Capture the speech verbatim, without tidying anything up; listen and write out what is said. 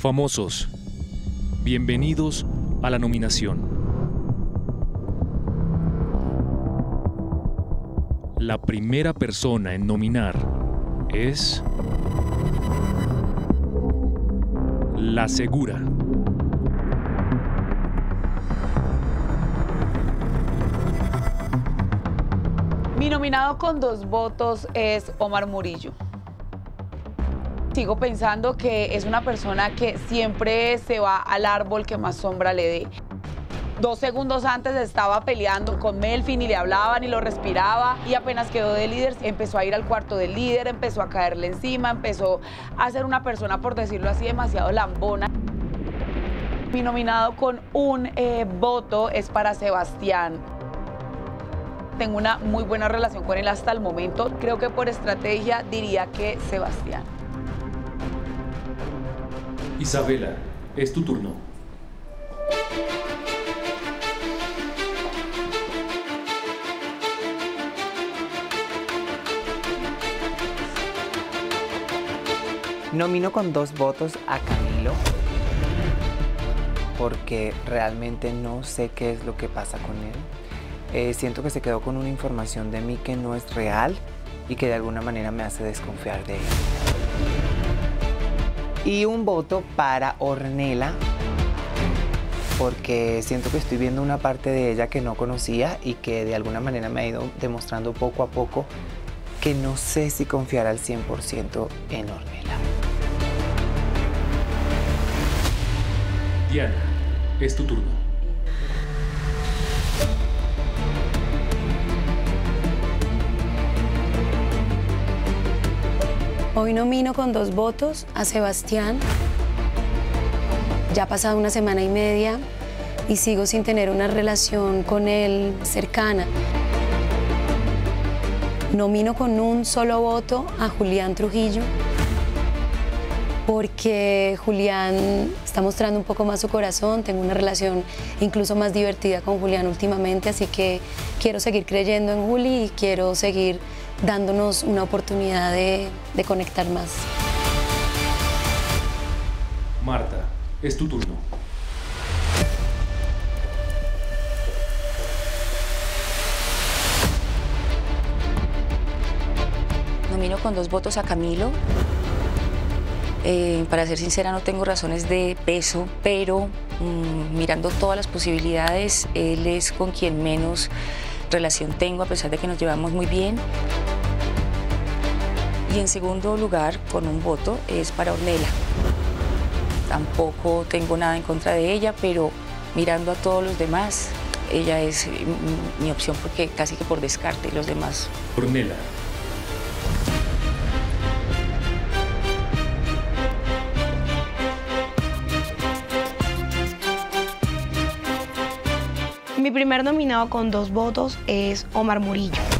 Famosos, bienvenidos a la nominación. La primera persona en nominar es La Segura. Mi nominado con dos votos es Omar Murillo. Sigo pensando que es una persona que siempre se va al árbol que más sombra le dé. Dos segundos antes estaba peleando con Melfin y le hablaban y lo respiraba, y apenas quedó de líder empezó a ir al cuarto del líder, empezó a caerle encima, empezó a ser una persona, por decirlo así, demasiado lambona. Mi nominado con un eh, voto es para Sebastián. Tengo una muy buena relación con él hasta el momento. Creo que por estrategia diría que Sebastián. Isabela, es tu turno. Nomino con dos votos a Camilo porque realmente no sé qué es lo que pasa con él. Eh, siento que se quedó con una información de mí que no es real y que de alguna manera me hace desconfiar de él. Y un voto para Ornella, porque siento que estoy viendo una parte de ella que no conocía y que de alguna manera me ha ido demostrando poco a poco que no sé si confiar al cien por ciento en Ornella. Diana, es tu turno. Hoy nomino con dos votos a Sebastián. Ya ha pasado una semana y media y sigo sin tener una relación con él cercana. Nomino con un solo voto a Julián Trujillo, porque Julián está mostrando un poco más su corazón. Tengo una relación incluso más divertida con Julián últimamente, así que quiero seguir creyendo en Juli y quiero seguir dándonos una oportunidad de, de conectar más. Marta, es tu turno. Nomino con dos votos a Camilo. Eh, para ser sincera, no tengo razones de peso, pero mmm, mirando todas las posibilidades, él es con quien menos relación tengo, a pesar de que nos llevamos muy bien. Y en segundo lugar, con un voto, es para Ornella. Tampoco tengo nada en contra de ella, pero mirando a todos los demás, ella es mi, mi opción, porque casi que por descarte, los demás. Ornella. Mi primer nominado con dos votos es Omar Murillo.